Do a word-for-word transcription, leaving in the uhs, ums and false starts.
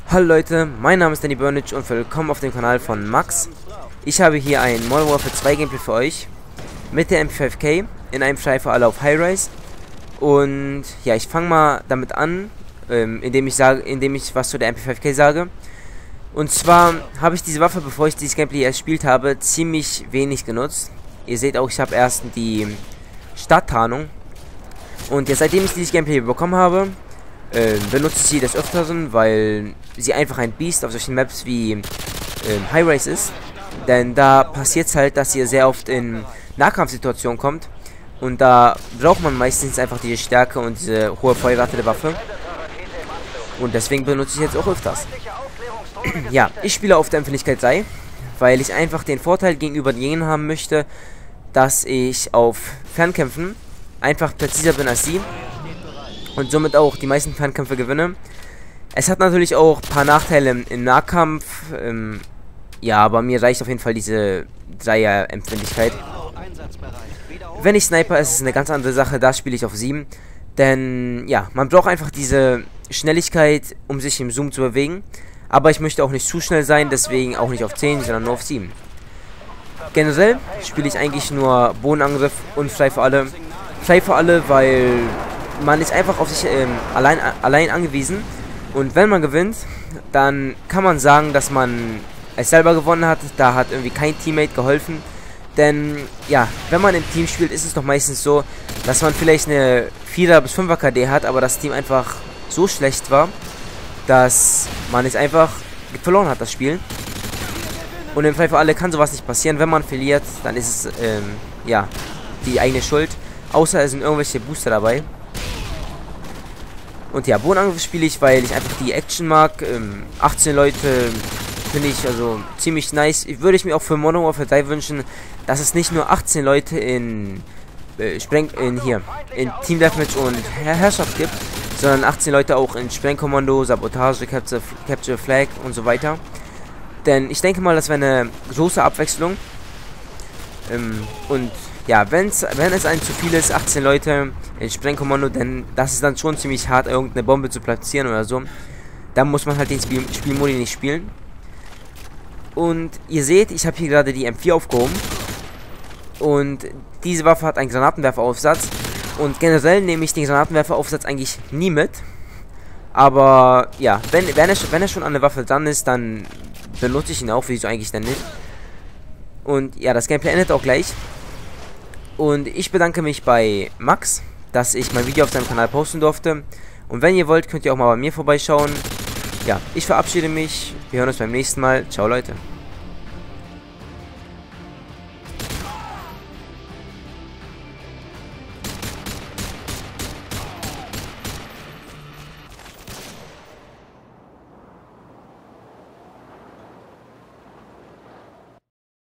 Hallo Leute, mein Name ist Danny Burnage und willkommen auf dem Kanal von Max. Ich habe hier ein Modern Warfare zwei Gameplay für euch mit der M P fünf K in einem Frei für alle auf High Rise. Und ja, ich fange mal damit an, ähm, indem ich sage, indem ich was zu der M P fünf K sage. Und zwar habe ich diese Waffe, bevor ich dieses Gameplay erst gespielt habe, ziemlich wenig genutzt. Ihr seht auch, ich habe erst die Stadttarnung. Und ja, seitdem ich dieses Gameplay bekommen habe, äh, benutze ich sie des Öfteren, weil sie einfach ein Biest auf solchen Maps wie äh, High Rise ist. Denn da passiert es halt, dass ihr sehr oft in Nahkampfsituationen kommt. Und da braucht man meistens einfach diese Stärke und diese hohe Feuerrate der Waffe. Und deswegen benutze ich jetzt auch öfters. Ja, ich spiele auf der Empfindlichkeit drei, weil ich einfach den Vorteil gegenüber jenen haben möchte, dass ich auf Fernkämpfen einfach präziser bin als sie und somit auch die meisten Fernkämpfe gewinne. Es hat natürlich auch ein paar Nachteile im, im Nahkampf, ähm, ja, aber mir reicht auf jeden Fall diese Dreier-Empfindlichkeit. Wenn ich Sniper, ist es eine ganz andere Sache, da spiele ich auf sieben, denn ja, man braucht einfach diese Schnelligkeit, um sich im Zoom zu bewegen, aber ich möchte auch nicht zu schnell sein, deswegen auch nicht auf zehn, sondern nur auf sieben. Generell spiele ich eigentlich nur Bodenangriff und Frei für alle. Frei für alle, weil man ist einfach auf sich ähm, allein, allein angewiesen. Und wenn man gewinnt, dann kann man sagen, dass man es selber gewonnen hat. Da hat irgendwie kein Teammate geholfen. Denn ja, wenn man im Team spielt, ist es doch meistens so, dass man vielleicht eine vierer bis fünfer K D hat, aber das Team einfach so schlecht war, dass man es einfach verloren hat, das Spiel. Und im Fall für alle kann sowas nicht passieren. Wenn man verliert, dann ist es, ähm, ja, die eigene Schuld. Außer es sind irgendwelche Booster dabei. Und ja, Bodenangriff spiele ich, weil ich einfach die Action mag. Ähm, achtzehn Leute finde ich also ziemlich nice. Ich würde ich mir auch für Modern Warfare drei wünschen, dass es nicht nur achtzehn Leute in, äh, Spreng, in hier, in Team Deathmatch und Her Herrschaft gibt, sondern achtzehn Leute auch in Sprengkommando, Sabotage, Capture, Capture Flag und so weiter. Denn ich denke mal, das wäre eine große Abwechslung. Ähm, und ja, wenn's, wenn es ein zu viel ist, achtzehn Leute in Sprengkommando, denn das ist dann schon ziemlich hart, irgendeine Bombe zu platzieren oder so. Dann muss man halt den Spiel, Spielmodi nicht spielen. Und ihr seht, ich habe hier gerade die M vier aufgehoben. Und diese Waffe hat einen Granatenwerferaufsatz. Und generell nehme ich den Granatenwerferaufsatz eigentlich nie mit. Aber ja, wenn, wenn, er, wenn er schon an der Waffe dran ist, dann benutze ich ihn auch, wieso eigentlich denn nicht. Und ja, das Gameplay endet auch gleich. Und ich bedanke mich bei Max, dass ich mein Video auf seinem Kanal posten durfte. Und wenn ihr wollt, könnt ihr auch mal bei mir vorbeischauen. Ja, ich verabschiede mich. Wir hören uns beim nächsten Mal. Ciao, Leute.